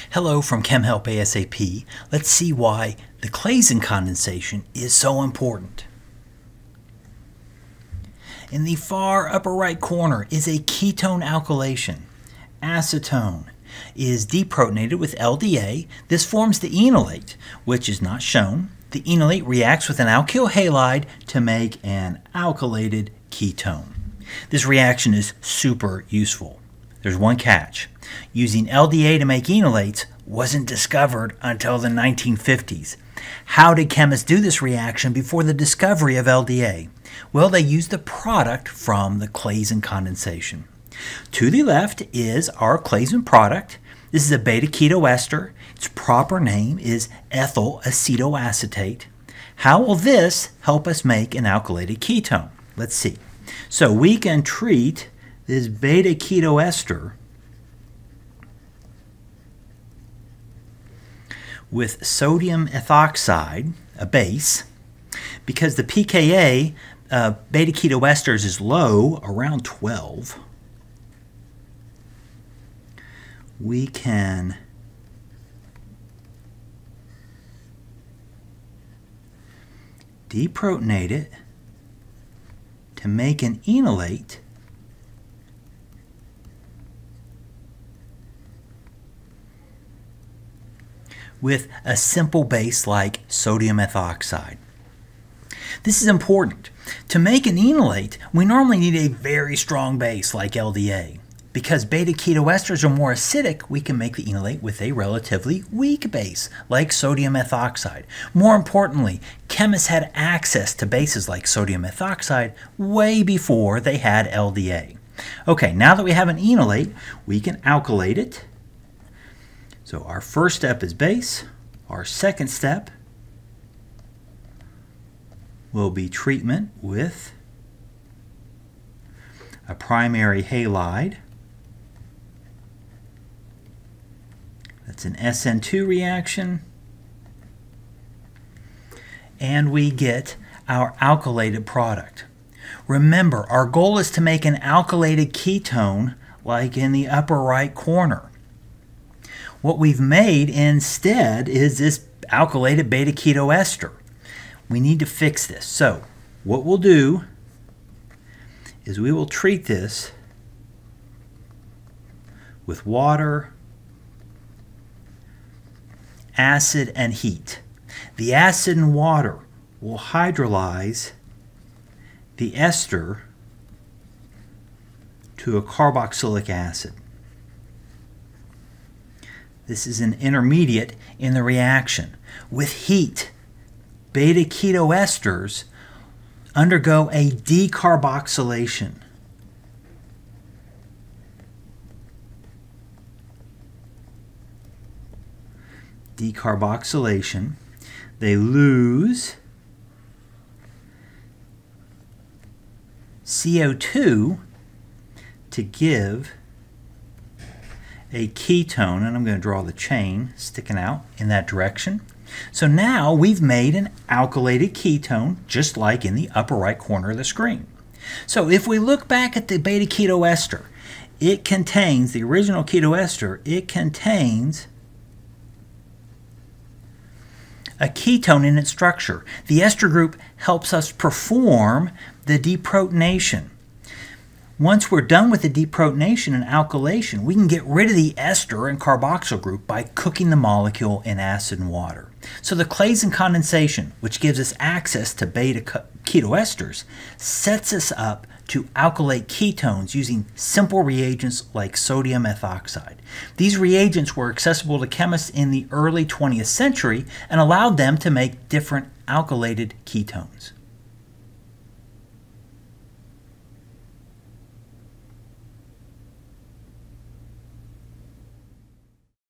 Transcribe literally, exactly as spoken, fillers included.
Hello from Chem Help ASAP. Let's see why the Claisen condensation is so important. In the far upper right corner is a ketone alkylation. Acetone is deprotonated with L D A. This forms the enolate, which is not shown. The enolate reacts with an alkyl halide to make an alkylated ketone. This reaction is super useful. There's one catch. Using L D A to make enolates wasn't discovered until the nineteen fifties. How did chemists do this reaction before the discovery of L D A? Well, they used the product from the Claisen condensation. To the left is our Claisen product. This is a beta-keto ester. Its proper name is ethyl acetoacetate. How will this help us make an alkylated ketone? Let's see. So we can treat this beta-keto ester with sodium ethoxide, a base, because the pKa uh, beta-keto esters is low, around twelve. We can deprotonate it to make an enolate with a simple base like sodium ethoxide. This is important. To make an enolate, we normally need a very strong base like L D A. Because beta-keto esters are more acidic, we can make the enolate with a relatively weak base, like sodium ethoxide. More importantly, chemists had access to bases like sodium ethoxide way before they had L D A. Okay, now that we have an enolate, we can alkylate it. So our first step is base. Our second step will be treatment with a primary halide. That's an S N two reaction. And we get our alkylated product. Remember, our goal is to make an alkylated ketone like in the upper right corner. What we've made instead is this alkylated beta-keto ester. We need to fix this. So what we'll do is we will treat this with water, acid, and heat. The acid and water will hydrolyze the ester to a carboxylic acid. This is an intermediate in the reaction. With heat, beta-keto esters undergo a decarboxylation. Decarboxylation. They lose C O two to give a ketone, and I'm going to draw the chain sticking out in that direction. So now we've made an alkylated ketone, just like in the upper right corner of the screen. So if we look back at the beta-keto ester, it contains, the original keto ester, it contains a ketone in its structure. The ester group helps us perform the deprotonation. Once we're done with the deprotonation and alkylation, we can get rid of the ester and carboxyl group by cooking the molecule in acid and water. So the Claisen condensation, which gives us access to beta-keto esters, sets us up to alkylate ketones using simple reagents like sodium ethoxide. These reagents were accessible to chemists in the early twentieth century and allowed them to make different alkylated ketones.